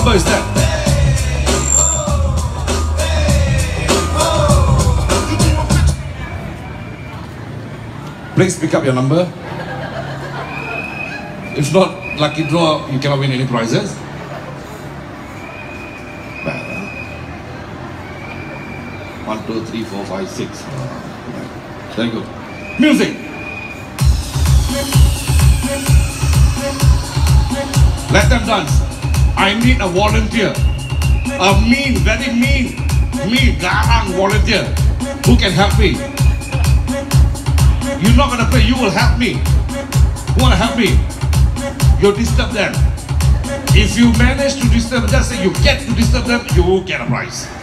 number is that? Please pick up your number. If not, lucky draw, you cannot win any prizes. Bad, huh? 1, 2, 3, 4, 5, 6. Very good. Music. Let them dance. I need a volunteer. A mean, very mean, garang volunteer who can help me. You're not gonna pay, you will help me. Who wanna help me? You disturb them. If you manage to disturb them, just say you get to disturb them, you will get a prize.